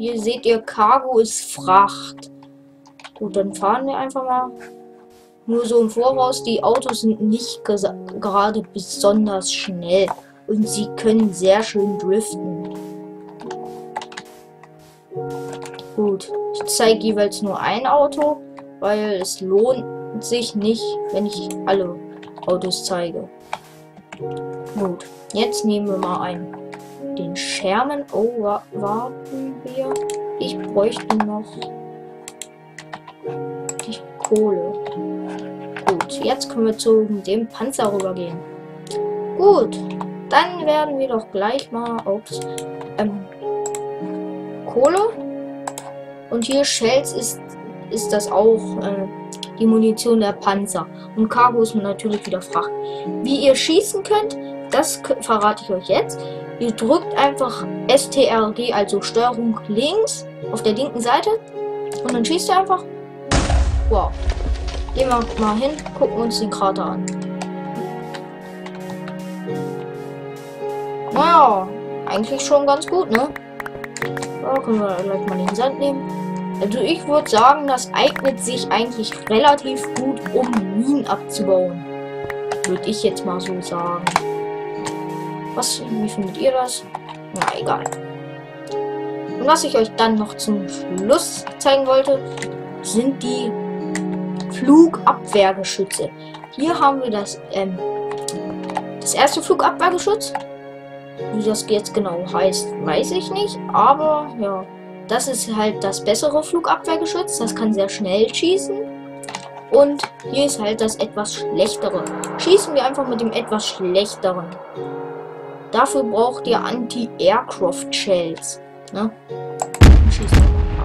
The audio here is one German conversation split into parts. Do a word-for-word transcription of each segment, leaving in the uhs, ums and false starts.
hier seht ihr, Cargo ist Fracht. Gut, dann fahren wir einfach mal. Nur so im Voraus, die Autos sind nicht gerade besonders schnell. Und sie können sehr schön driften. Gut, ich zeige jeweils nur ein Auto, weil es lohnt sich nicht, wenn ich alle Autos zeige. Gut, jetzt nehmen wir mal einen. Den Sherman. Oh, wa warten wir. Ich bräuchte noch die Kohle. Gut, jetzt können wir zu dem Panzer rübergehen. Gut, dann werden wir doch gleich mal ups, ähm, Kohle. Und hier Shells ist, ist das auch äh, die Munition der Panzer. Und Cargo ist natürlich wieder Fracht. Wie ihr schießen könnt, das verrate ich euch jetzt. Ihr drückt einfach S T R G, also Steuerung links, auf der linken Seite. Und dann schießt ihr einfach. Wow. Gehen wir mal hin, gucken uns den Krater an. Naja, eigentlich schon ganz gut, ne? Ja, können wir gleich mal den Sand nehmen. Also ich würde sagen, das eignet sich eigentlich relativ gut, um Minen abzubauen. Würde ich jetzt mal so sagen. Was, wie findet ihr das? Na, egal. Und was ich euch dann noch zum Schluss zeigen wollte, sind die Flugabwehrgeschütze. Hier haben wir das, ähm, das erste Flugabwehrgeschütz. Wie das jetzt genau heißt, weiß ich nicht. Aber ja, das ist halt das bessere Flugabwehrgeschütz. Das kann sehr schnell schießen. Und hier ist halt das etwas schlechtere. Schießen wir einfach mit dem etwas schlechteren. Dafür braucht ihr Anti-Aircraft-Shells. Ne? Schießen wir mal ab.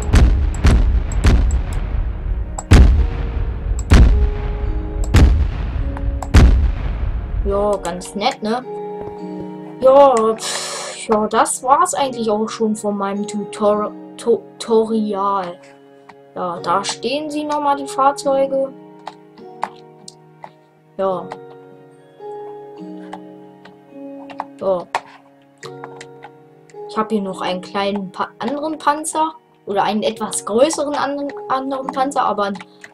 Ja, ganz nett, ne? Ja, pff, ja, das war's eigentlich auch schon von meinem Tutor Tutorial. Ja, da stehen sie nochmal, die Fahrzeuge. Ja. So. Ich habe hier noch einen kleinen pa anderen Panzer. Oder einen etwas größeren anderen, anderen Panzer. Aber